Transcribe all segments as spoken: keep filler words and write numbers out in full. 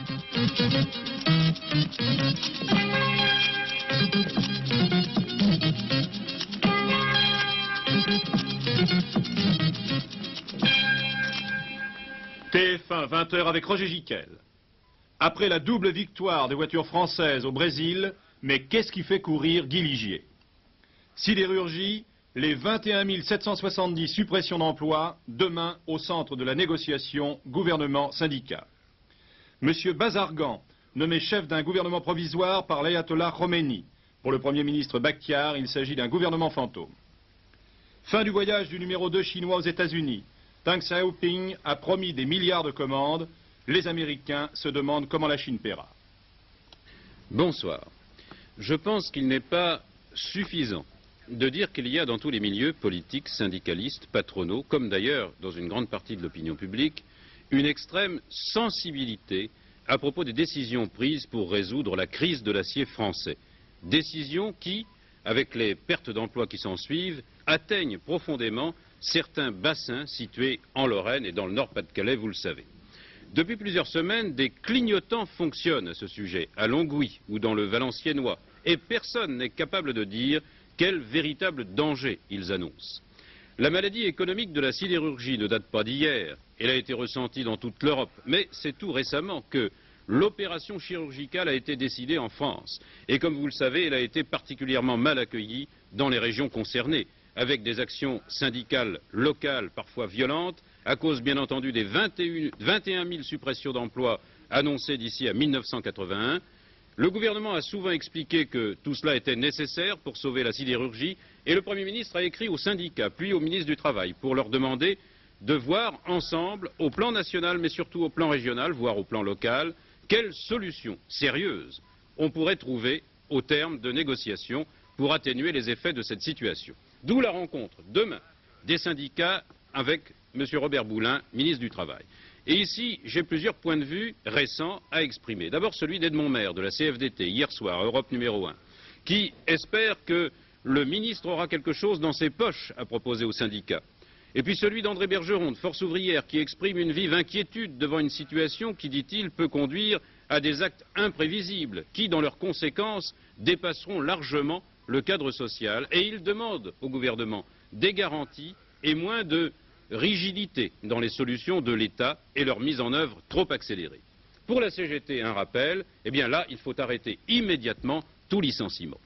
T F un, vingt heures avec Roger Giquel. Après la double victoire des voitures françaises au Brésil, mais qu'est-ce qui fait courir Guy Ligier? Sidérurgie, les vingt et un mille sept cent soixante-dix suppressions d'emplois, demain au centre de la négociation gouvernement-syndicat. Monsieur Bazargan, nommé chef d'un gouvernement provisoire par l'ayatollah Khomeini. Pour le Premier ministre Bakhtiar, il s'agit d'un gouvernement fantôme. Fin du voyage du numéro deux chinois aux États-Unis. Deng Xiaoping a promis des milliards de commandes. Les Américains se demandent comment la Chine paiera. Bonsoir. Je pense qu'il n'est pas suffisant de dire qu'il y a dans tous les milieux politiques, syndicalistes, patronaux, comme d'ailleurs dans une grande partie de l'opinion publique, une extrême sensibilité à propos des décisions prises pour résoudre la crise de l'acier français. Décisions qui, avec les pertes d'emplois qui s'en suivent, atteignent profondément certains bassins situés en Lorraine et dans le Nord-Pas-de-Calais, vous le savez. Depuis plusieurs semaines, des clignotants fonctionnent à ce sujet, à Longwy ou dans le Valenciennois, et personne n'est capable de dire quel véritable danger ils annoncent. La maladie économique de la sidérurgie ne date pas d'hier, elle a été ressentie dans toute l'Europe, mais c'est tout récemment que l'opération chirurgicale a été décidée en France. Et comme vous le savez, elle a été particulièrement mal accueillie dans les régions concernées, avec des actions syndicales locales parfois violentes, à cause bien entendu des vingt et un mille suppressions d'emplois annoncées d'ici à mille neuf cent quatre-vingt-un. Le gouvernement a souvent expliqué que tout cela était nécessaire pour sauver la sidérurgie, et le Premier ministre a écrit aux syndicats, puis au ministre du Travail, pour leur demander de voir ensemble, au plan national, mais surtout au plan régional, voire au plan local, quelles solutions sérieuses on pourrait trouver au terme de négociations pour atténuer les effets de cette situation. D'où la rencontre demain des syndicats avec M. Robert Boulin, ministre du Travail. Et ici, j'ai plusieurs points de vue récents à exprimer. D'abord celui d'Edmond Maire de la C F D T, hier soir, Europe numéro un, qui espère que le ministre aura quelque chose dans ses poches à proposer aux syndicats. Et puis celui d'André Bergeron, de Force ouvrière, qui exprime une vive inquiétude devant une situation qui, dit-il, peut conduire à des actes imprévisibles, qui, dans leurs conséquences, dépasseront largement le cadre social. Et il demande au gouvernement des garanties et moins de rigidité dans les solutions de l'État et leur mise en œuvre trop accélérée. Pour la C G T, un rappel, eh bien là, il faut arrêter immédiatement tout licenciement.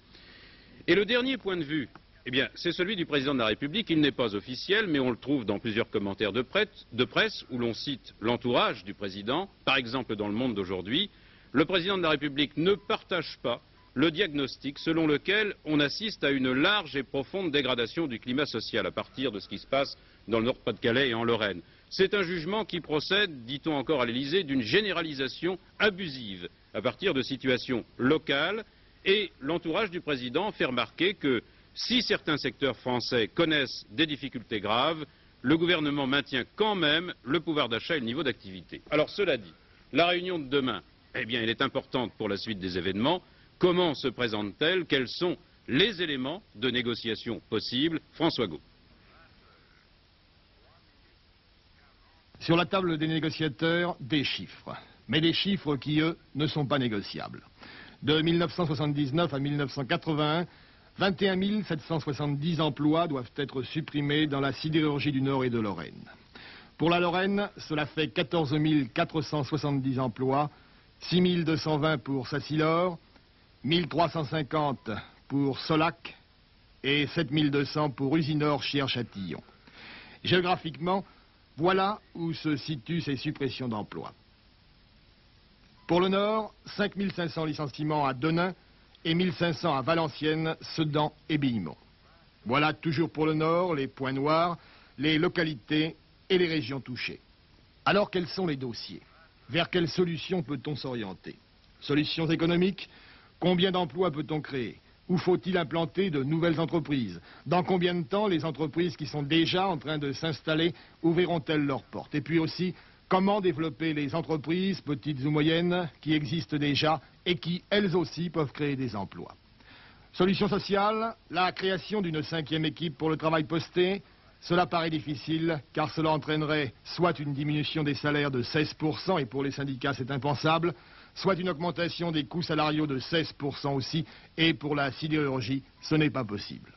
Et le dernier point de vue, eh bien, c'est celui du président de la République. Il n'est pas officiel, mais on le trouve dans plusieurs commentaires de presse, de presse où l'on cite l'entourage du président, par exemple dans Le Monde d'aujourd'hui. Le président de la République ne partage pas le diagnostic selon lequel on assiste à une large et profonde dégradation du climat social à partir de ce qui se passe dans le Nord-Pas-de-Calais et en Lorraine. C'est un jugement qui procède, dit-on encore à l'Élysée, d'une généralisation abusive à partir de situations locales, et l'entourage du président fait remarquer que si certains secteurs français connaissent des difficultés graves, le gouvernement maintient quand même le pouvoir d'achat et le niveau d'activité. Alors cela dit, la réunion de demain, eh bien, elle est importante pour la suite des événements. Comment se présente-t-elle? Quels sont les éléments de négociation possibles? François Gault. Sur la table des négociateurs, des chiffres. Mais des chiffres qui, eux, ne sont pas négociables. De mille neuf cent soixante-dix-neuf à mille neuf cent quatre-vingt-un, vingt et un mille sept cent soixante-dix emplois doivent être supprimés dans la sidérurgie du Nord et de Lorraine. Pour la Lorraine, cela fait quatorze mille quatre cent soixante-dix emplois, six mille deux cent vingt pour Sassilor, mille trois cent cinquante pour Solac et sept mille deux cents pour Usinor Chiers-Châtillon. Géographiquement, voilà où se situent ces suppressions d'emplois. Pour le Nord, cinq mille cinq cents licenciements à Denain et mille cinq cents à Valenciennes, Sedan et Billemont. Voilà toujours pour le Nord les points noirs, les localités et les régions touchées. Alors quels sont les dossiers? Vers quelles solutions peut-on s'orienter? Solutions économiques? Combien d'emplois peut-on créer? Où faut-il implanter de nouvelles entreprises? Dans combien de temps les entreprises qui sont déjà en train de s'installer ouvriront-elles leurs portes? Et puis aussi, comment développer les entreprises, petites ou moyennes, qui existent déjà et qui, elles aussi, peuvent créer des emplois? Solution sociale, la création d'une cinquième équipe pour le travail posté, Cela paraît difficile, car cela entraînerait soit une diminution des salaires de seize pour cent, et pour les syndicats c'est impensable, soit une augmentation des coûts salariaux de seize pour cent aussi, et pour la sidérurgie, ce n'est pas possible.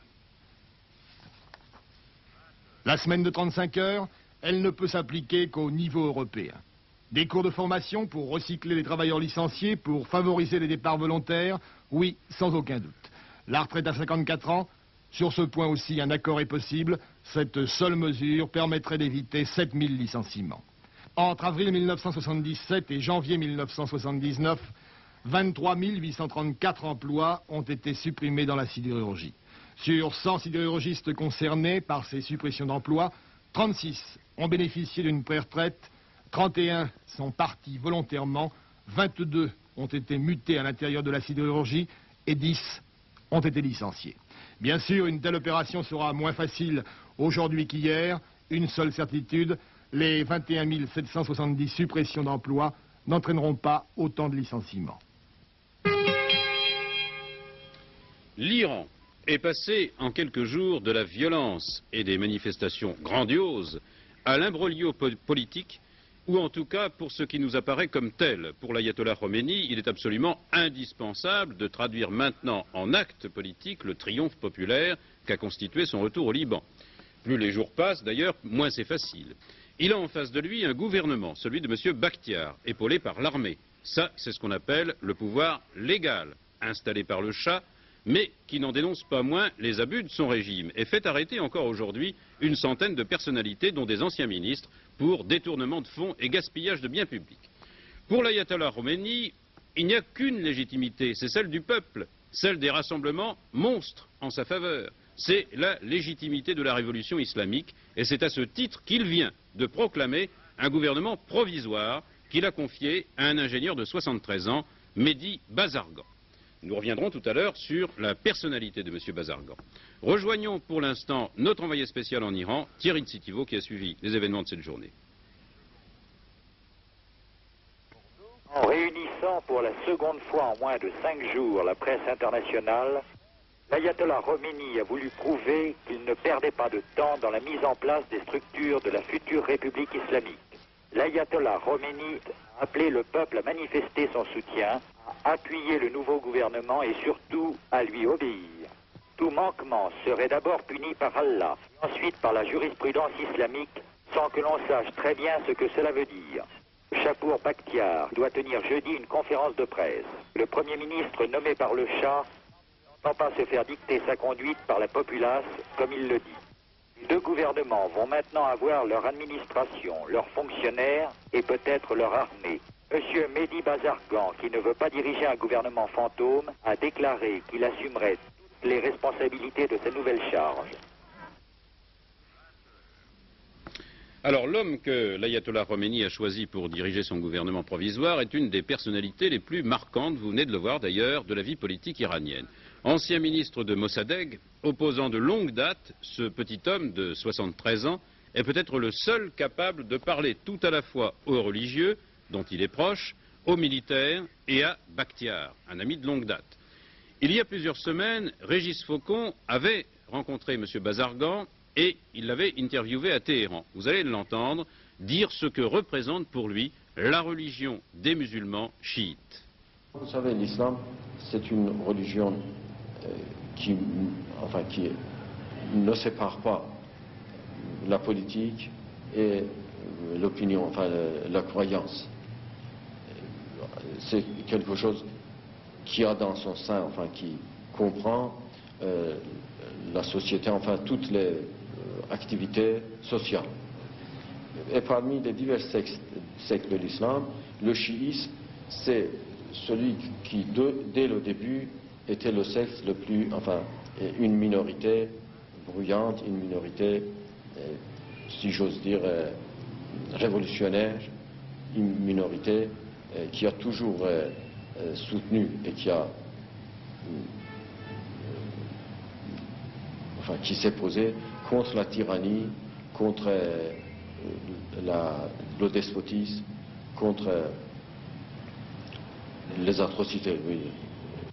La semaine de trente-cinq heures, elle ne peut s'appliquer qu'au niveau européen. Des cours de formation pour recycler les travailleurs licenciés, pour favoriser les départs volontaires, oui, sans aucun doute. La retraite à cinquante-quatre ans, sur ce point aussi un accord est possible. Cette seule mesure permettrait d'éviter sept mille licenciements. Entre avril mille neuf cent soixante-dix-sept et janvier mille neuf cent soixante-dix-neuf, vingt-trois mille huit cent trente-quatre emplois ont été supprimés dans la sidérurgie. Sur cent sidérurgistes concernés par ces suppressions d'emplois, trente-six ont bénéficié d'une pré-retraite, trente et un sont partis volontairement, vingt-deux ont été mutés à l'intérieur de la sidérurgie et dix ont été licenciés. Bien sûr, une telle opération sera moins facile aujourd'hui qu'hier. Une seule certitude, les vingt et un mille sept cent soixante-dix suppressions d'emplois n'entraîneront pas autant de licenciements. L'Iran est passé en quelques jours de la violence et des manifestations grandioses à l'imbroglio politique, ou en tout cas pour ce qui nous apparaît comme tel. Pour l'ayatollah Khomeini, il est absolument indispensable de traduire maintenant en actes politiques le triomphe populaire qu'a constitué son retour au Liban. Plus les jours passent, d'ailleurs, moins c'est facile. Il a en face de lui un gouvernement, celui de M. Bakhtiar, épaulé par l'armée. Ça, c'est ce qu'on appelle le pouvoir légal, installé par le Shah, mais qui n'en dénonce pas moins les abus de son régime et fait arrêter encore aujourd'hui une centaine de personnalités, dont des anciens ministres, pour détournement de fonds et gaspillage de biens publics. Pour l'ayatollah Khomeini, il n'y a qu'une légitimité, c'est celle du peuple, celle des rassemblements monstres en sa faveur. C'est la légitimité de la révolution islamique, et c'est à ce titre qu'il vient de proclamer un gouvernement provisoire qu'il a confié à un ingénieur de soixante-treize ans, Mehdi Bazargan. Nous reviendrons tout à l'heure sur la personnalité de M. Bazargan. Rejoignons pour l'instant notre envoyé spécial en Iran, Thierry Tsitivo, qui a suivi les événements de cette journée. En réunissant pour la seconde fois en moins de cinq jours la presse internationale, l'ayatollah Khomeini a voulu prouver qu'il ne perdait pas de temps dans la mise en place des structures de la future République islamique. L'ayatollah Khomeini a appelé le peuple à manifester son soutien, à appuyer le nouveau gouvernement et surtout à lui obéir. Tout manquement serait d'abord puni par Allah, ensuite par la jurisprudence islamique, sans que l'on sache très bien ce que cela veut dire. Chapour Bakhtiar doit tenir jeudi une conférence de presse. Le Premier ministre nommé par le Shah n'entend pas se faire dicter sa conduite par la populace, comme il le dit. Les deux gouvernements vont maintenant avoir leur administration, leurs fonctionnaires et peut-être leur armée. Monsieur Mehdi Bazargan, qui ne veut pas diriger un gouvernement fantôme, a déclaré qu'il assumerait toutes les responsabilités de sa nouvelle charge. Alors l'homme que l'ayatollah Khomeini a choisi pour diriger son gouvernement provisoire est une des personnalités les plus marquantes, vous venez de le voir d'ailleurs, de la vie politique iranienne. Ancien ministre de Mossadegh, opposant de longue date, ce petit homme de soixante-treize ans est peut-être le seul capable de parler tout à la fois aux religieux, dont il est proche, aux militaires et à Bakhtiar, un ami de longue date. Il y a plusieurs semaines, Régis Faucon avait rencontré M. Bazargan et il l'avait interviewé à Téhéran. Vous allez l'entendre dire ce que représente pour lui la religion des musulmans chiites. Vous savez, l'islam, c'est une religion euh, qui, enfin, qui ne sépare pas la politique et l'opinion, enfin la croyance. C'est quelque chose qui a dans son sein, enfin qui comprend euh, la société, enfin toutes les euh, activités sociales. Et parmi les divers sectes de l'islam, le chiisme, c'est celui qui, de, dès le début, était le secte le plus, enfin, une minorité bruyante, une minorité, euh, si j'ose dire, euh, révolutionnaire, une minorité euh, qui a toujours euh, euh, soutenu et qui a, euh, enfin, qui s'est posé contre la tyrannie, contre euh, la, le despotisme, contre euh, les atrocités, oui.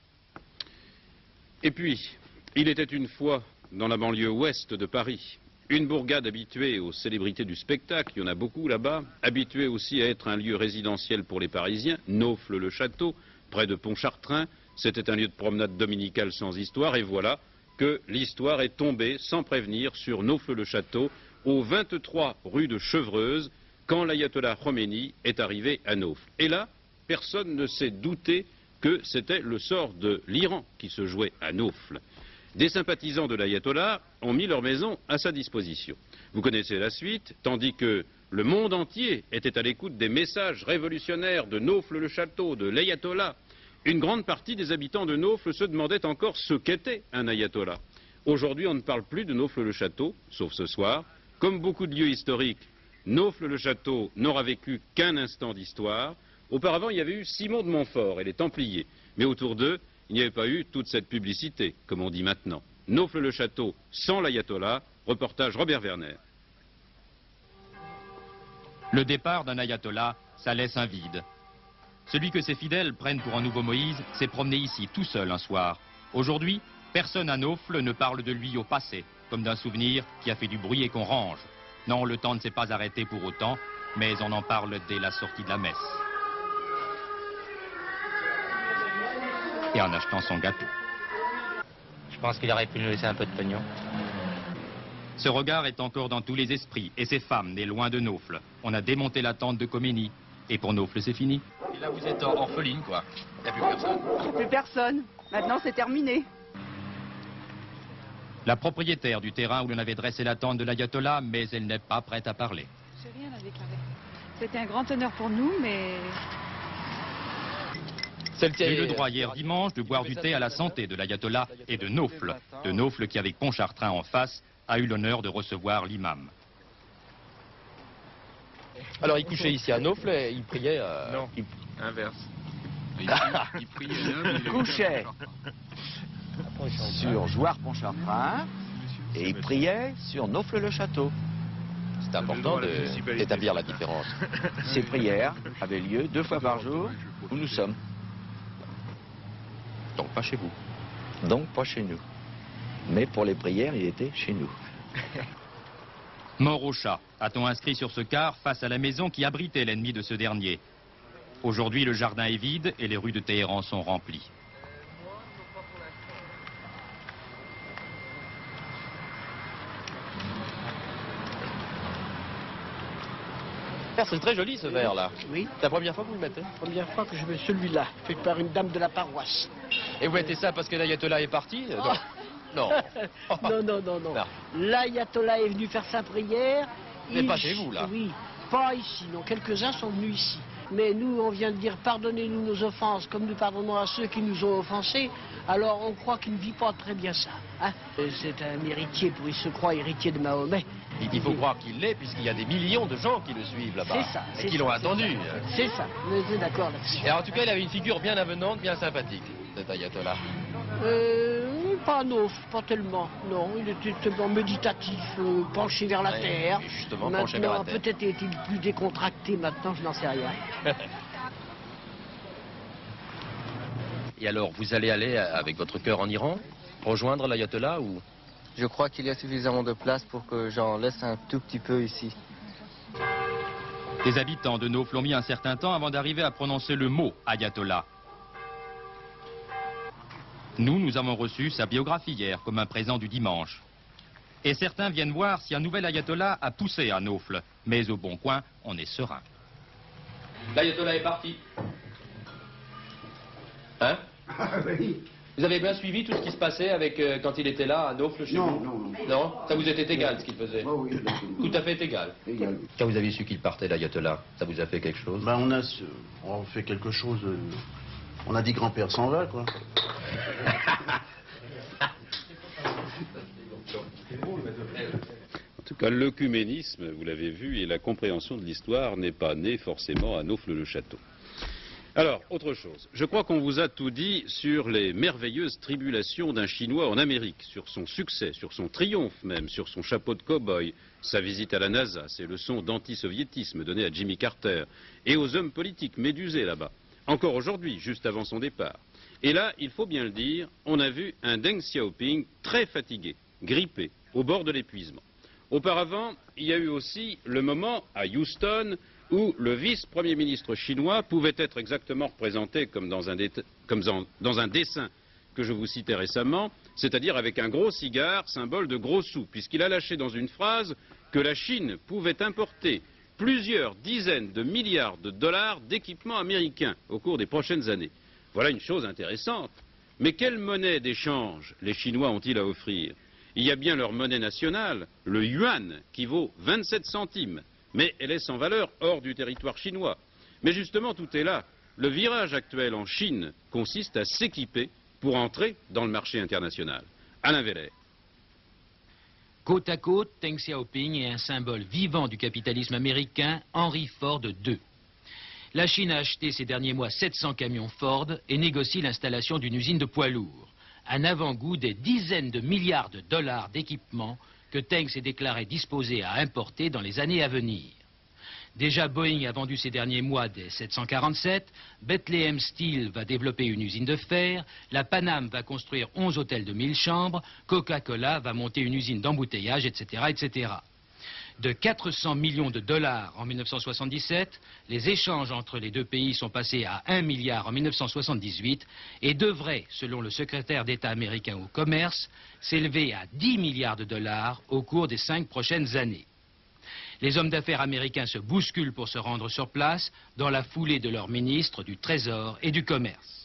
Et puis, il était une fois, dans la banlieue ouest de Paris, Une bourgade habituée aux célébrités du spectacle, il y en a beaucoup là-bas, habituée aussi à être un lieu résidentiel pour les Parisiens, Naufle-le-Château, près de Pontchartrain, c'était un lieu de promenade dominicale sans histoire, et voilà que l'histoire est tombée sans prévenir sur Naufle-le-Château, au vingt-trois rue de Chevreuse, quand l'ayatollah Khomeini est arrivé à Naufle. Et là, personne ne s'est douté que c'était le sort de l'Iran qui se jouait à Naufle. Des sympathisants de l'ayatollah ont mis leur maison à sa disposition. Vous connaissez la suite, tandis que le monde entier était à l'écoute des messages révolutionnaires de Naufle-le-Château, de l'ayatollah. Une grande partie des habitants de Naufle se demandaient encore ce qu'était un ayatollah. Aujourd'hui, on ne parle plus de Naufle-le-Château, sauf ce soir. Comme beaucoup de lieux historiques, Naufle-le-Château n'aura vécu qu'un instant d'histoire. Auparavant, il y avait eu Simon de Montfort et les Templiers. Mais autour d'eux, il n'y avait pas eu toute cette publicité, comme on dit maintenant. Naufle-le-Château sans l'ayatollah, reportage Robert Werner. Le départ d'un ayatollah, ça laisse un vide. Celui que ses fidèles prennent pour un nouveau Moïse s'est promené ici tout seul un soir. Aujourd'hui, personne à Naufle ne parle de lui au passé, comme d'un souvenir qui a fait du bruit et qu'on range. Non, le temps ne s'est pas arrêté pour autant, mais on en parle dès la sortie de la messe. Et en achetant son gâteau. Je pense qu'il aurait pu nous laisser un peu de pognon. Ce regard est encore dans tous les esprits, et ces femmes nées loin de Naufle. On a démonté la tente de Khomeini, et pour Naufle c'est fini. Et là vous êtes orpheline quoi, il n'y a plus personne. Il n'y a plus personne, maintenant c'est terminé. La propriétaire du terrain où l'on avait dressé la tente de l'ayatollah, mais elle n'est pas prête à parler. J'ai rien à déclarer. C'était un grand honneur pour nous, mais... J'ai eu le droit hier dimanche de boire du thé à la santé de l'ayatollah et de Naufle. De Naufle qui, avec Pontchartrain en face, a eu l'honneur de recevoir l'imam. Alors il couchait ici à Naufle et il priait... Euh... Non, il... inverse. Il, il priait là, mais il couchait sur Jouarre Pontchartrain et il priait sur Naufle-le-Château. C'est important d'établir la différence. Ces prières avaient lieu deux fois par jour où nous sommes. Donc pas chez vous. Donc pas chez nous. Mais pour les prières, il était chez nous. Mort au chat, a-t-on inscrit sur ce car face à la maison qui abritait l'ennemi de ce dernier. Aujourd'hui, le jardin est vide et les rues de Téhéran sont remplies. C'est très joli ce verre là. Oui. C'est la première fois que vous le mettez? Première fois que je mets celui-là, fait par une dame de la paroisse. Et vous mettez ça parce que l'ayatollah est parti? Oh. Non. non, non, non, non. non. L'ayatollah est venu faire sa prière. Mais il... pas chez vous là? Oui, pas ici, non. Quelques-uns sont venus ici. Mais nous, on vient de dire pardonnez-nous nos offenses comme nous pardonnons à ceux qui nous ont offensés. Alors on croit qu'il ne vit pas très bien ça. Hein? C'est un héritier, pour il se croit héritier de Mahomet. Il faut croire qu'il l'est puisqu'il y a des millions de gens qui le suivent là-bas. C'est ça. Et qui l'ont attendu. C'est ça, on est d'accord là-dessus. Et en tout cas, il avait une figure bien avenante, bien sympathique, cet ayatollah. Euh, pas Naufle, pas tellement. Non, il était tellement méditatif, euh, penché vers la ouais, terre. Justement, maintenant, penché vers la terre. Peut-être est-il plus décontracté maintenant, je n'en sais rien. Et alors, vous allez aller avec votre cœur en Iran, rejoindre l'ayatollah ou... Je crois qu'il y a suffisamment de place pour que j'en laisse un tout petit peu ici. Les habitants de Naufle ont mis un certain temps avant d'arriver à prononcer le mot ayatollah. Nous, nous avons reçu sa biographie hier comme un présent du dimanche. Et certains viennent voir si un nouvel ayatollah a poussé à Naufle. Mais au Bon Coin, on est serein. L'ayatollah est parti. Hein? oui. Vous avez bien suivi tout ce qui se passait avec euh, quand il était là à Naufle chez non, vous? Non, non. Non? Ça vous était égal ce qu'il faisait? Oh, oui, tout à fait égal. Égal. Quand vous avez su qu'il partait, l'ayatollah, ça vous a fait quelque chose? Ben, on a on fait quelque chose. Euh, on a dit grand-père s'en va, quoi. En tout cas, l'œcuménisme, vous l'avez vu, et la compréhension de l'histoire n'est pas née forcément à Naufle-le-Château. Alors, autre chose. Je crois qu'on vous a tout dit sur les merveilleuses tribulations d'un Chinois en Amérique, sur son succès, sur son triomphe même, sur son chapeau de cow-boy, sa visite à la NASA, ses leçons d'antisoviétisme données à Jimmy Carter, et aux hommes politiques médusés là-bas. Encore aujourd'hui, juste avant son départ. Et là, il faut bien le dire, on a vu un Deng Xiaoping très fatigué, grippé, au bord de l'épuisement. Auparavant, il y a eu aussi le moment à Houston où le vice-premier ministre chinois pouvait être exactement représenté comme dans un, comme dans un dessin que je vous citais récemment, c'est-à-dire avec un gros cigare, symbole de gros sous, puisqu'il a lâché dans une phrase que la Chine pouvait importer plusieurs dizaines de milliards de dollars d'équipements américains au cours des prochaines années. Voilà une chose intéressante. Mais quelle monnaie d'échange les Chinois ont-ils à offrir? Il y a bien leur monnaie nationale, le yuan, qui vaut vingt-sept centimes, mais elle est sans valeur hors du territoire chinois. Mais justement, tout est là. Le virage actuel en Chine consiste à s'équiper pour entrer dans le marché international. Alain Vellet. Côte à côte, Deng Xiaoping est un symbole vivant du capitalisme américain, Henry Ford deux. La Chine a acheté ces derniers mois sept cents camions Ford et négocie l'installation d'une usine de poids lourds. Un avant-goût des dizaines de milliards de dollars d'équipements que Deng s'est déclaré disposé à importer dans les années à venir. Déjà, Boeing a vendu ces derniers mois des sept cent quarante-sept, Bethlehem Steel va développer une usine de fer, la Panam va construire onze hôtels de mille chambres, Coca-Cola va monter une usine d'embouteillage, et cetera, et cetera. De quatre cents millions de dollars en mille neuf cent soixante-dix-sept, les échanges entre les deux pays sont passés à un milliard en mille neuf cent soixante-dix-huit et devraient, selon le secrétaire d'État américain au commerce, s'élever à dix milliards de dollars au cours des cinq prochaines années. Les hommes d'affaires américains se bousculent pour se rendre sur place dans la foulée de leurs ministres du Trésor et du Commerce.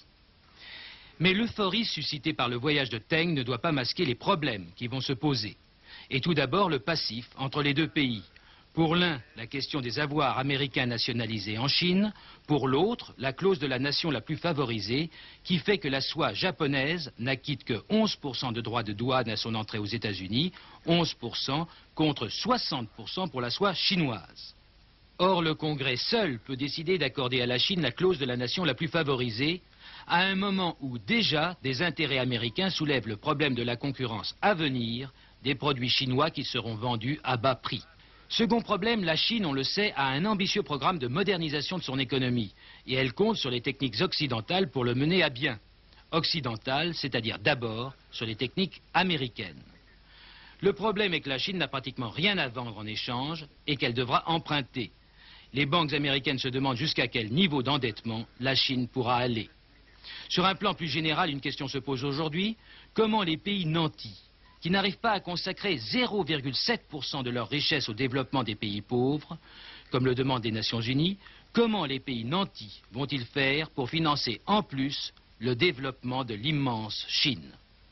Mais l'euphorie suscitée par le voyage de Deng ne doit pas masquer les problèmes qui vont se poser. Et tout d'abord le passif entre les deux pays. Pour l'un, la question des avoirs américains nationalisés en Chine. Pour l'autre, la clause de la nation la plus favorisée qui fait que la soie japonaise n'acquitte que onze pour cent de droits de douane à son entrée aux États-Unis, onze pour cent contre soixante pour cent pour la soie chinoise. Or, le Congrès seul peut décider d'accorder à la Chine la clause de la nation la plus favorisée à un moment où déjà des intérêts américains soulèvent le problème de la concurrence à venir des produits chinois qui seront vendus à bas prix. Second problème, la Chine, on le sait, a un ambitieux programme de modernisation de son économie et elle compte sur les techniques occidentales pour le mener à bien. Occidentales, c'est-à-dire d'abord sur les techniques américaines. Le problème est que la Chine n'a pratiquement rien à vendre en échange et qu'elle devra emprunter. Les banques américaines se demandent jusqu'à quel niveau d'endettement la Chine pourra aller. Sur un plan plus général, une question se pose aujourd'hui. Comment les pays nantis, qui n'arrivent pas à consacrer zéro virgule sept pour cent de leur richesse au développement des pays pauvres, comme le demandent les Nations Unies, comment les pays nantis vont-ils faire pour financer en plus le développement de l'immense Chine?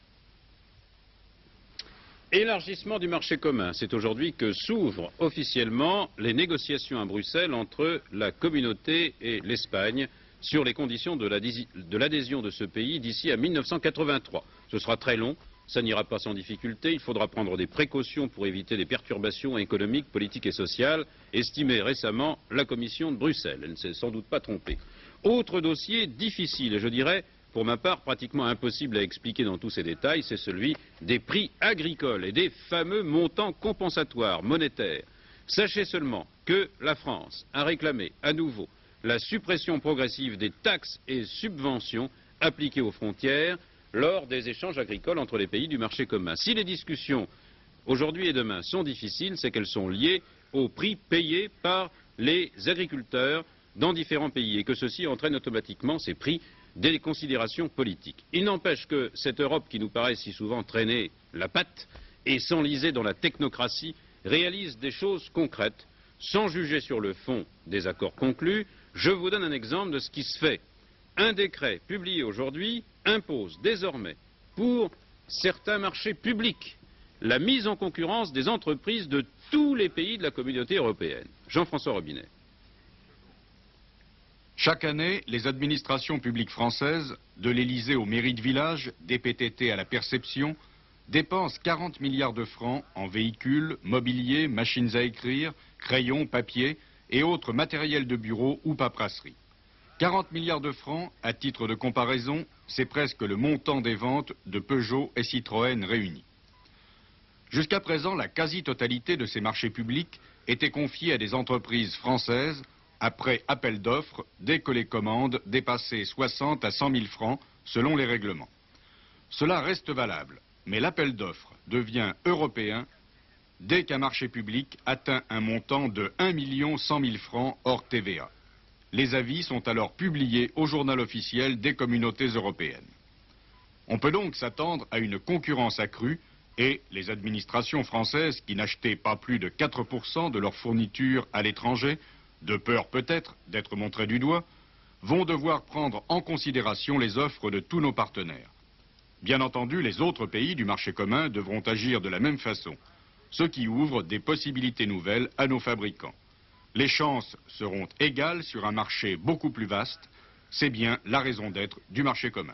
Élargissement du marché commun, c'est aujourd'hui que s'ouvrent officiellement les négociations à Bruxelles entre la communauté et l'Espagne sur les conditions de l'adhésion de ce pays d'ici à mille neuf cent quatre-vingt-trois. Ce sera très long. Ça n'ira pas sans difficulté, il faudra prendre des précautions pour éviter des perturbations économiques, politiques et sociales, estimait récemment la Commission de Bruxelles. Elle ne s'est sans doute pas trompée. Autre dossier difficile, et je dirais, pour ma part, pratiquement impossible à expliquer dans tous ces détails, c'est celui des prix agricoles et des fameux montants compensatoires monétaires. Sachez seulement que la France a réclamé à nouveau la suppression progressive des taxes et subventions appliquées aux frontières lors des échanges agricoles entre les pays du marché commun. Si les discussions aujourd'hui et demain sont difficiles, c'est qu'elles sont liées aux prix payés par les agriculteurs dans différents pays et que ceci entraîne automatiquement ces prix des considérations politiques. Il n'empêche que cette Europe qui nous paraît si souvent traîner la patte et s'enliser dans la technocratie réalise des choses concrètes sans juger sur le fond des accords conclus. Je vous donne un exemple de ce qui se fait. Un décret publié aujourd'hui impose désormais pour certains marchés publics la mise en concurrence des entreprises de tous les pays de la communauté européenne. Jean-François Robinet. Chaque année, les administrations publiques françaises, de l'Élysée aux mairies de village, des P T T à la perception, dépensent quarante milliards de francs en véhicules, mobilier, machines à écrire, crayons, papier et autres matériels de bureau ou paperasserie. quarante milliards de francs, à titre de comparaison, c'est presque le montant des ventes de Peugeot et Citroën réunis. Jusqu'à présent, la quasi-totalité de ces marchés publics était confiée à des entreprises françaises après appel d'offres dès que les commandes dépassaient soixante à cent mille francs selon les règlements. Cela reste valable, mais l'appel d'offres devient européen dès qu'un marché public atteint un montant de un million cent mille francs hors T V A. Les avis sont alors publiés au journal officiel des communautés européennes. On peut donc s'attendre à une concurrence accrue et les administrations françaises qui n'achetaient pas plus de quatre pour cent de leurs fournitures à l'étranger, de peur peut-être d'être montrées du doigt, vont devoir prendre en considération les offres de tous nos partenaires. Bien entendu, les autres pays du marché commun devront agir de la même façon, ce qui ouvre des possibilités nouvelles à nos fabricants. Les chances seront égales sur un marché beaucoup plus vaste. C'est bien la raison d'être du marché commun.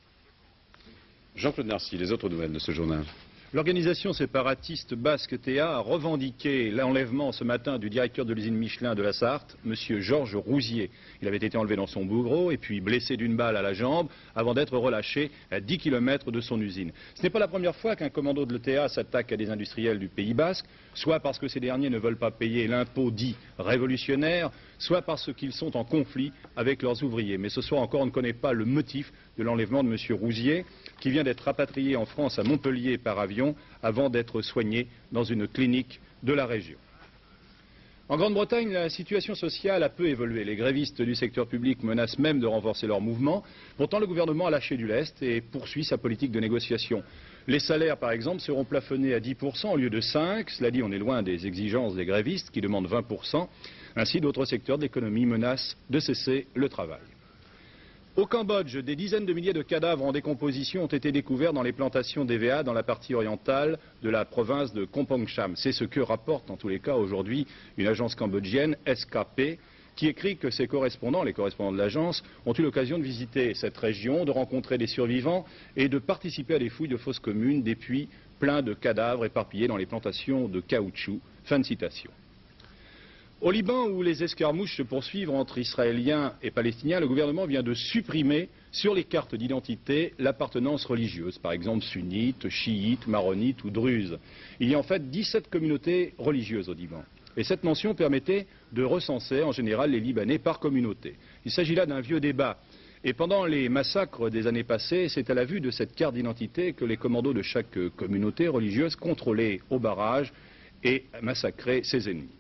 Jean-Claude Narcy, les autres nouvelles de ce journal. L'organisation séparatiste basque T A a revendiqué l'enlèvement ce matin du directeur de l'usine Michelin de la Sarthe, M. Georges Rousier. Il avait été enlevé dans son bougreau et puis blessé d'une balle à la jambe avant d'être relâché à dix kilomètres de son usine. Ce n'est pas la première fois qu'un commando de l'E T A s'attaque à des industriels du Pays basque, soit parce que ces derniers ne veulent pas payer l'impôt dit révolutionnaire, soit parce qu'ils sont en conflit avec leurs ouvriers. Mais ce soir encore, on ne connaît pas le motif de l'enlèvement de M. Rousier, qui vient d'être rapatrié en France à Montpellier par avion avant d'être soigné dans une clinique de la région. En Grande-Bretagne, la situation sociale a peu évolué. Les grévistes du secteur public menacent même de renforcer leur mouvement. Pourtant, le gouvernement a lâché du lest et poursuit sa politique de négociation. Les salaires, par exemple, seront plafonnés à dix pour cent au lieu de cinq pour cent. Cela dit, on est loin des exigences des grévistes qui demandent vingt pour cent. Ainsi, d'autres secteurs de l'économie menacent de cesser le travail. Au Cambodge, des dizaines de milliers de cadavres en décomposition ont été découverts dans les plantations d'E V A dans la partie orientale de la province de Kompong Cham. C'est ce que rapporte en tous les cas aujourd'hui une agence cambodgienne, S K P, qui écrit que ses correspondants, les correspondants de l'agence, ont eu l'occasion de visiter cette région, de rencontrer des survivants et de participer à des fouilles de fosses communes, des puits pleins de cadavres éparpillés dans les plantations de caoutchouc. Fin de citation. Au Liban, où les escarmouches se poursuivent entre Israéliens et Palestiniens, le gouvernement vient de supprimer sur les cartes d'identité l'appartenance religieuse, par exemple sunnite, chiite, maronite ou druze. Il y a en fait dix-sept communautés religieuses au Liban. Et cette mention permettait de recenser en général les Libanais par communauté. Il s'agit là d'un vieux débat. Et pendant les massacres des années passées, c'est à la vue de cette carte d'identité que les commandos de chaque communauté religieuse contrôlaient au barrage et massacraient ses ennemis.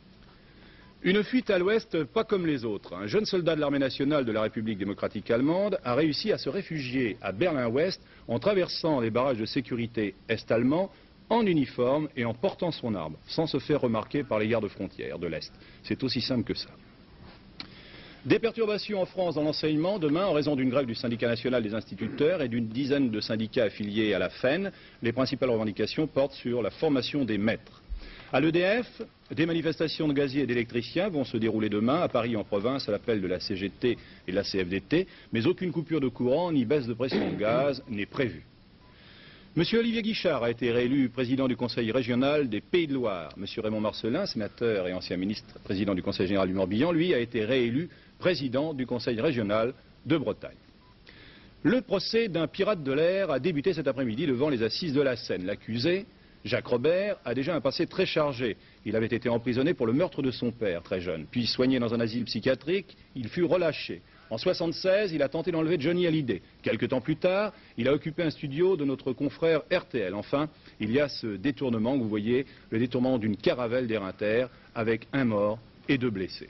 Une fuite à l'ouest pas comme les autres. Un jeune soldat de l'armée nationale de la République démocratique allemande a réussi à se réfugier à Berlin-Ouest en traversant les barrages de sécurité est-allemands en uniforme et en portant son arme, sans se faire remarquer par les gardes frontières de l'Est. C'est aussi simple que ça. Des perturbations en France dans l'enseignement demain en raison d'une grève du syndicat national des instituteurs et d'une dizaine de syndicats affiliés à la F E N. Les principales revendications portent sur la formation des maîtres. À l'E D F, des manifestations de gaziers et d'électriciens vont se dérouler demain à Paris en province à l'appel de la C G T et de la C F D T, mais aucune coupure de courant ni baisse de pression de gaz n'est prévue. Monsieur Olivier Guichard a été réélu président du Conseil régional des Pays de Loire. Monsieur Raymond Marcellin, sénateur et ancien ministre, président du Conseil général du Morbihan, lui a été réélu président du Conseil régional de Bretagne. Le procès d'un pirate de l'air a débuté cet après-midi devant les assises de la Seine. L'accusé, Jacques Robert, a déjà un passé très chargé. Il avait été emprisonné pour le meurtre de son père, très jeune. Puis soigné dans un asile psychiatrique, il fut relâché. En soixante-seize, il a tenté d'enlever Johnny Hallyday. Quelque temps plus tard, il a occupé un studio de notre confrère R T L. Enfin, il y a ce détournement que vous voyez, le détournement d'une caravelle d'Air Inter, avec un mort et deux blessés.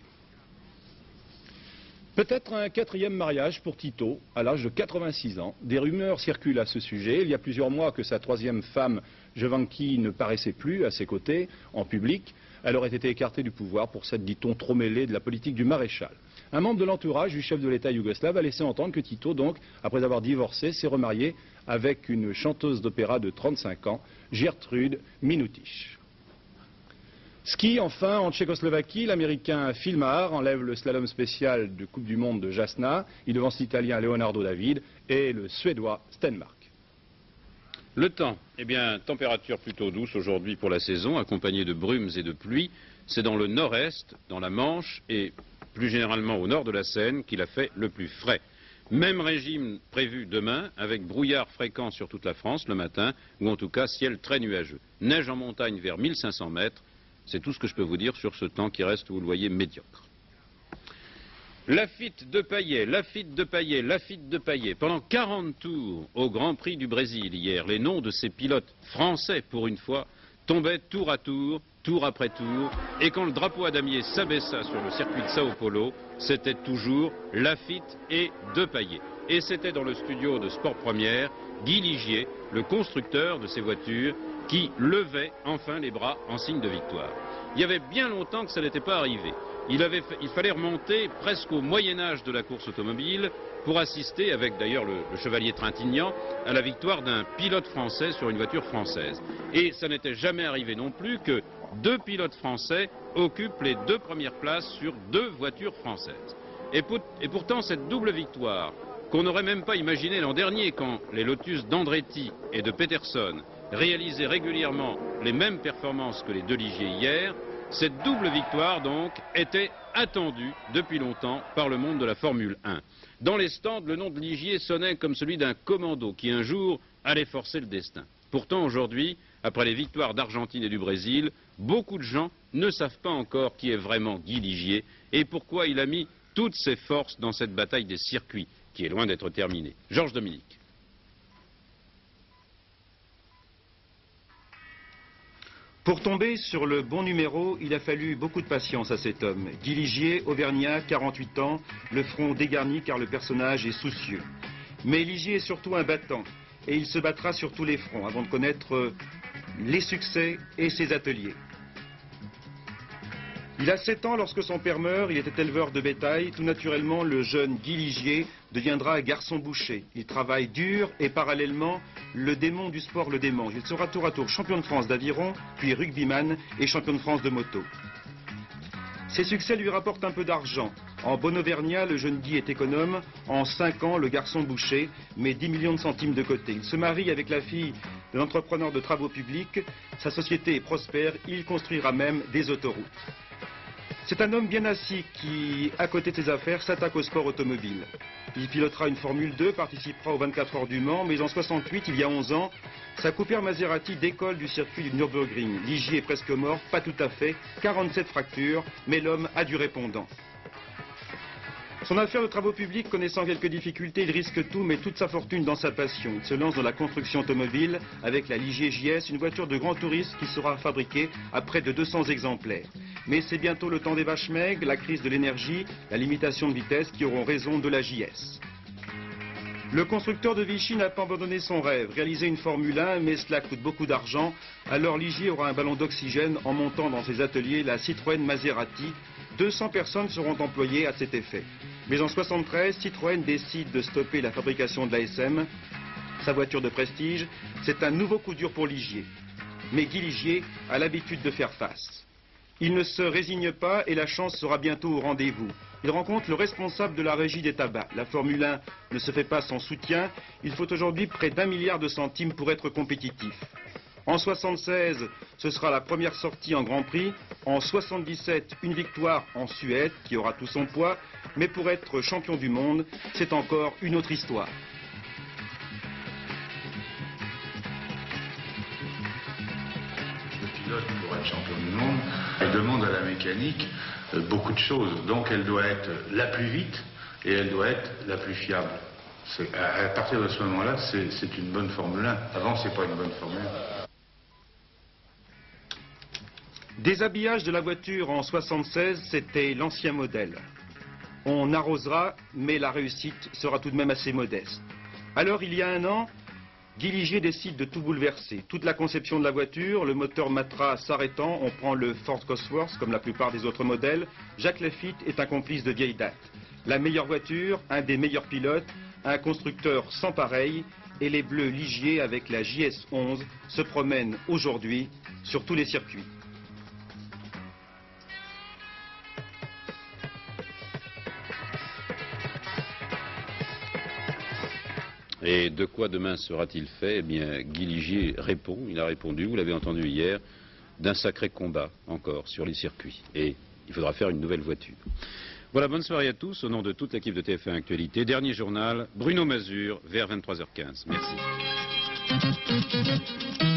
Peut-être un quatrième mariage pour Tito, à l'âge de quatre-vingt-six ans. Des rumeurs circulent à ce sujet. Il y a plusieurs mois que sa troisième femme, Jovanki, ne paraissait plus à ses côtés, en public. Elle aurait été écartée du pouvoir pour s'être, dit-on, trop mêlée de la politique du maréchal. Un membre de l'entourage du chef de l'État yougoslave a laissé entendre que Tito, donc, après avoir divorcé, s'est remarié avec une chanteuse d'opéra de trente-cinq ans, Gertrude Minutic. Ski, enfin, en Tchécoslovaquie, l'Américain Phil Mahar enlève le slalom spécial de Coupe du Monde de Jasna. Il devance l'Italien Leonardo David et le Suédois Stenmark. Le temps, eh bien, température plutôt douce aujourd'hui pour la saison, accompagnée de brumes et de pluie. C'est dans le nord-est, dans la Manche et plus généralement au nord de la Seine qu'il a fait le plus frais. Même régime prévu demain, avec brouillard fréquent sur toute la France le matin, ou en tout cas ciel très nuageux. Neige en montagne vers mille cinq cents mètres. C'est tout ce que je peux vous dire sur ce temps qui reste, vous le voyez, médiocre. Lafitte de Paillet, Lafitte de Paillet, Lafitte de Paillet. Pendant quarante tours au Grand Prix du Brésil hier, les noms de ces pilotes français, pour une fois, tombaient tour à tour, tour après tour, et quand le drapeau à damier s'abaissa sur le circuit de Sao Paulo, c'était toujours Lafitte et Depailler. Et c'était dans le studio de Sport Première, Guy Ligier, le constructeur de ces voitures, qui levait enfin les bras en signe de victoire. Il y avait bien longtemps que ça n'était pas arrivé. Il, avait, il fallait remonter presque au Moyen-Âge de la course automobile pour assister, avec d'ailleurs le, le chevalier Trintignant, à la victoire d'un pilote français sur une voiture française. Et ça n'était jamais arrivé non plus que deux pilotes français occupent les deux premières places sur deux voitures françaises. Et, pour, et pourtant, cette double victoire, qu'on n'aurait même pas imaginé l'an dernier, quand les Lotus d'Andretti et de Peterson réalisaient régulièrement les mêmes performances que les deux Ligier hier, cette double victoire, donc, était attendue depuis longtemps par le monde de la Formule un. Dans les stands, le nom de Ligier sonnait comme celui d'un commando qui, un jour, allait forcer le destin. Pourtant, aujourd'hui, après les victoires d'Argentine et du Brésil, beaucoup de gens ne savent pas encore qui est vraiment Guy Ligier et pourquoi il a mis toutes ses forces dans cette bataille des circuits, qui est loin d'être terminée. Georges Dominique. Pour tomber sur le bon numéro, il a fallu beaucoup de patience à cet homme. Guy Ligier, auvergnat, quarante-huit ans, le front dégarni car le personnage est soucieux. Mais Ligier est surtout un battant, et il se battra sur tous les fronts avant de connaître les succès et ses ateliers. Il a sept ans lorsque son père meurt, il était éleveur de bétail. Tout naturellement, le jeune Guy Ligier deviendra garçon boucher. Il travaille dur et parallèlement, le démon du sport le démange. Il sera tour à tour champion de France d'aviron, puis rugbyman et champion de France de moto. Ses succès lui rapportent un peu d'argent. En bon auvergnat, le jeune Guy est économe. En cinq ans, le garçon boucher met dix millions de centimes de côté. Il se marie avec la fille de l'entrepreneur de travaux publics. Sa société est prospère. Il construira même des autoroutes. C'est un homme bien assis qui, à côté de ses affaires, s'attaque au sport automobile. Il pilotera une Formule deux, participera aux vingt-quatre heures du Mans, mais en soixante-huit, il y a onze ans, sa Cooper Maserati décolle du circuit du Nürburgring. Ligier est presque mort, pas tout à fait, quarante-sept fractures, mais l'homme a du répondant. Son affaire de travaux publics connaissant quelques difficultés, il risque tout, met toute sa fortune dans sa passion. Il se lance dans la construction automobile avec la Ligier J S, une voiture de grand tourisme qui sera fabriquée à près de deux cents exemplaires. Mais c'est bientôt le temps des vaches maigres, la crise de l'énergie, la limitation de vitesse qui auront raison de la J S. Le constructeur de Vichy n'a pas abandonné son rêve, réaliser une Formule un, mais cela coûte beaucoup d'argent. Alors Ligier aura un ballon d'oxygène en montant dans ses ateliers la Citroën Maserati. deux cents personnes seront employées à cet effet. Mais en soixante-treize, Citroën décide de stopper la fabrication de l'A S M, sa voiture de prestige. C'est un nouveau coup dur pour Ligier. Mais Guy Ligier a l'habitude de faire face. Il ne se résigne pas et la chance sera bientôt au rendez-vous. Il rencontre le responsable de la régie des tabacs. La Formule un ne se fait pas sans soutien. Il faut aujourd'hui près d'un milliard de centimes pour être compétitif. En soixante-seize, ce sera la première sortie en Grand Prix. En soixante-dix-sept, une victoire en Suède qui aura tout son poids. Mais pour être champion du monde, c'est encore une autre histoire. Le pilote, pour être champion du monde, elle demande à la mécanique euh, beaucoup de choses. Donc elle doit être la plus vite et elle doit être la plus fiable. À, à partir de ce moment-là, c'est une bonne Formule un. Avant, c'est pas une bonne Formule un. Déshabillage de la voiture en soixante-seize, c'était l'ancien modèle. On arrosera, mais la réussite sera tout de même assez modeste. Alors, il y a un an, Guy Ligier décide de tout bouleverser. Toute la conception de la voiture, le moteur Matra s'arrêtant, on prend le Ford Cosworth, comme la plupart des autres modèles. Jacques Lafitte est un complice de vieille date. La meilleure voiture, un des meilleurs pilotes, un constructeur sans pareil, et les Bleus Ligier avec la J S onze se promènent aujourd'hui sur tous les circuits. Et de quoi demain sera-t-il fait? Eh bien, Guy Ligier répond, il a répondu, vous l'avez entendu hier, d'un sacré combat encore sur les circuits. Et il faudra faire une nouvelle voiture. Voilà, bonne soirée à tous, au nom de toute l'équipe de T F un Actualité. Dernier journal, Bruno Mazur, vers vingt-trois heures quinze. Merci.